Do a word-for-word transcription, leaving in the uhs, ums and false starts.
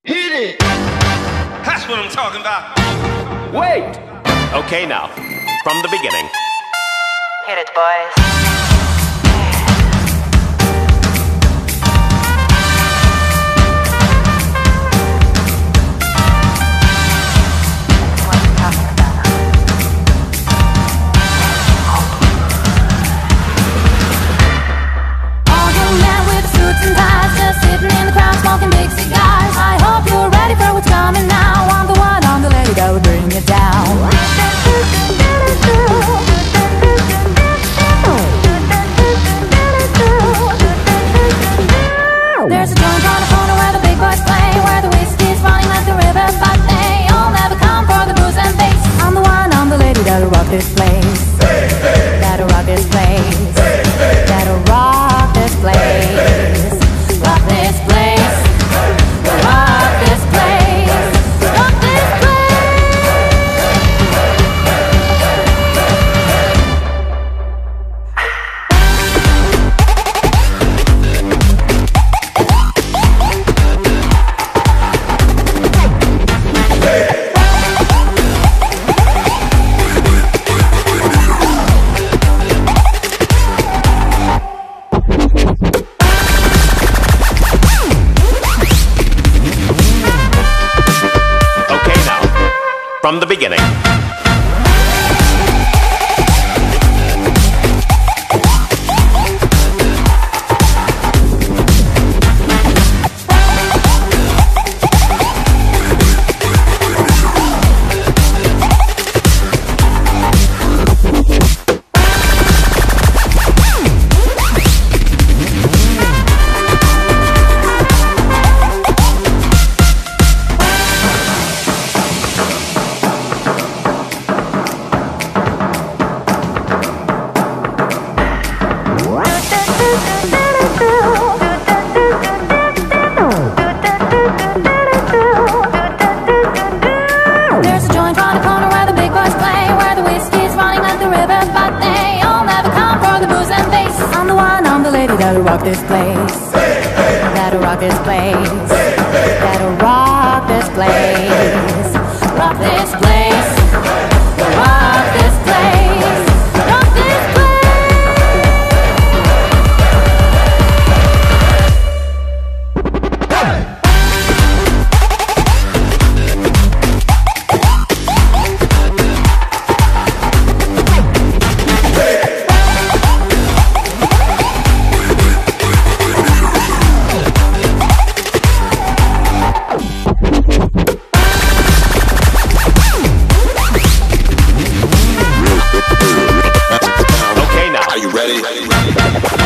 Hit it! That's what I'm talking about. Wait! Okay, now, from the beginning. Hit it, boys. Smoking big cigars. I hope you're ready for what's coming now. I'm the one, I'm the lady that will bring it down. There's a joint on the corner where the big boys play, where the whiskey's running like the river, but they all never come for the booze and bass. I'm the one, I'm the lady that'll rock this place. That'll rock this place. That'll rock this place. Rock this place. Rock this place. Rock this From the beginning. That'll rock this place. That'll rock this place. That'll rock this place. Rock this place. Rock this place. Rock this Ready? Ready, ready.